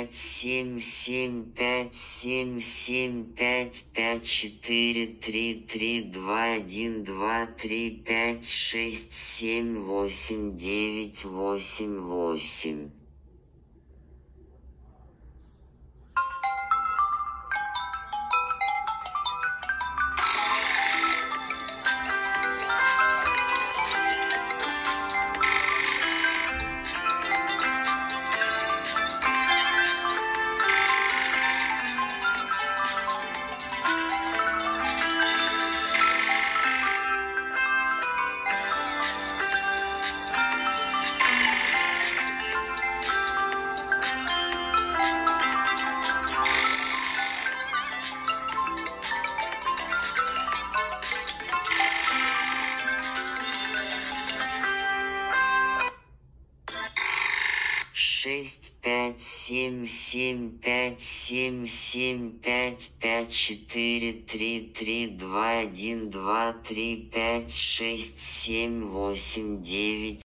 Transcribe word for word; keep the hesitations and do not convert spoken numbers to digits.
пять семь семь пять семь семь пять пять четыре три три два один два три пять шесть семь восемь девять восемь восемь. шесть пять семь семь пять семь семь пять пять четыре три три два один два три пять шесть семь восемь девять